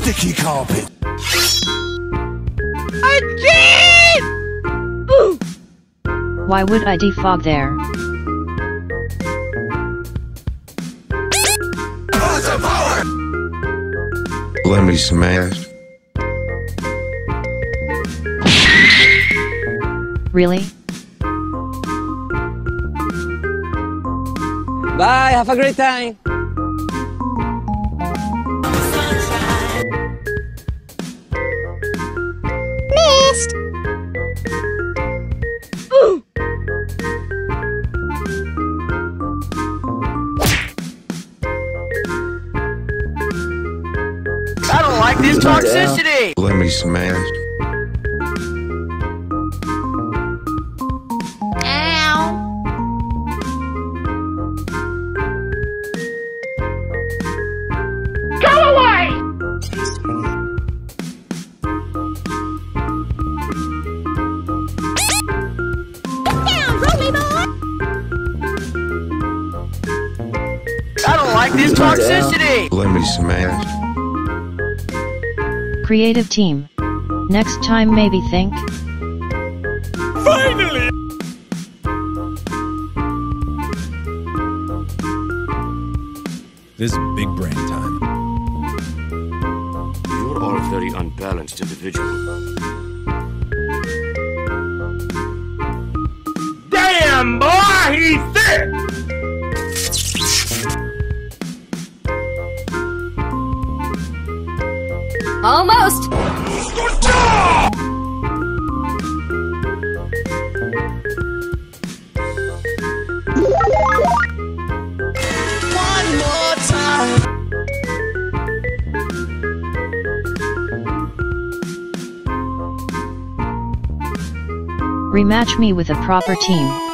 sticky carpet. Again! Ooh. Why would I defog there? Awesome power! Lemme smashed. Really? Bye, have a great time. Missed! Ooh. I don't like this toxicity. Lemme smashed. I don't like this toxicity. Lemme smashed. Creative team. Next time maybe think. Finally! This is big brain time. You're all a very unbalanced individual. Damn, boy, he's thick! Almost! Good job! One more time! Rematch me with a proper team.